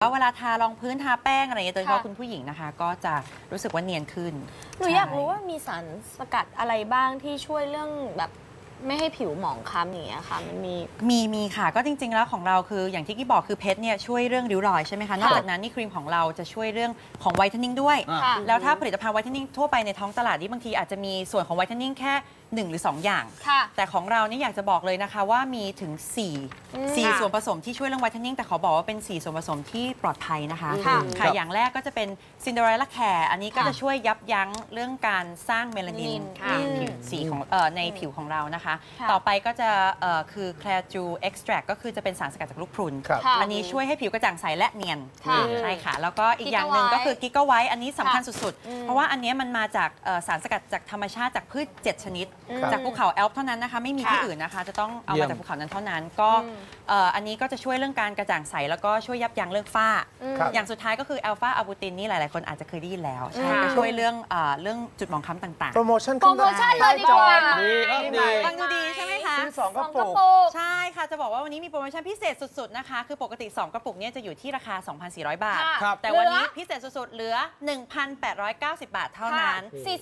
เวลาทารองพื้นทาแป้งอะไรอย่างเงี้ยโดยเฉพาะคุณผู้หญิงนะคะก็จะรู้สึกว่าเนียนขึ้นหนูอยากรู้ว่ามีสารสกัดอะไรบ้างที่ช่วยเรื่องแบบไม่ให้ผิวหมองคล้ำอย่างเงี้ยค่ะมันมีค่ะก็จริงๆแล้วของเราคืออย่างที่กี้บอกคือเพชรเนี่ยช่วยเรื่องริ้วรอยใช่ไหมคะนอกจากนั้นนี่ครีมของเราจะช่วยเรื่องของไวท์เทนนิ่งด้วยแล้วถ้าผลิตภัณฑ์ไวท์เทนนิ่งทั่วไปในท้องตลาดนี่บางทีอาจจะมีส่วนของไวท์เทนนิ่งแค่1 หรือ 2 อย่างแต่ของเรานี่อยากจะบอกเลยนะคะว่ามีถึง4ส่วนผสมที่ช่วยเรื่องไวท์เทนนิ่งแต่ขอบอกว่าเป็น4ส่วนผสมที่ปลอดภัยนะคะค่ะอย่างแรกก็จะเป็นซินเดอเรลล่าแคร์อันนี้ก็จะช่วยยับยั้งเรื่องการสร้างเมลานินผิวสีของในผิวของเรานะคะต่อไปก็จะคือแคลจูเอ็กซ์แทรก็คือจะเป็นสารสกัดจากลูกพรุนอันนี้ช่วยให้ผิวกระจ่างใสและเนียนใช่ค่ะแล้วก็อีกอย่างหนึ่งก็คือกิกะไวท์อันนี้สำคัญสุดๆเพราะว่าอันนี้มันมาจากสารสกัดจากธรรมชาติจากพืช7 ชนิดจากภูเขาแอลป์เท่านั้นนะคะไม่มีที่อื่นนะคะจะต้องเอามาจากภูเขานั้นเท่านั้นก็อันนี้ก็จะช่วยเรื่องการกระจ่างใสแล้วก็ช่วยยับยั้งเรื่องฝ้าอย่างสุดท้ายก็คืออัลฟาอะบูตินนี่หลายๆคนอาจจะเคยได้ยินแล้วใช่ก็ช่วยเรื่องจุดหมองคล้ำต่างๆโปรโมชั่นเลยดีกว่าฟังดูดีใช่ไหมคะซื้อ2 กระปุกใช่ค่ะจะบอกว่าวันนี้มีโปรโมชั่นพิเศษสุดๆนะคะคือปกติ2 กระปุกเนี่ยจะอยู่ที่ราคา 2,400 บาทแต่วันนี้พิเศษสุดๆเหลือ 1,890 บาทเท่านั้น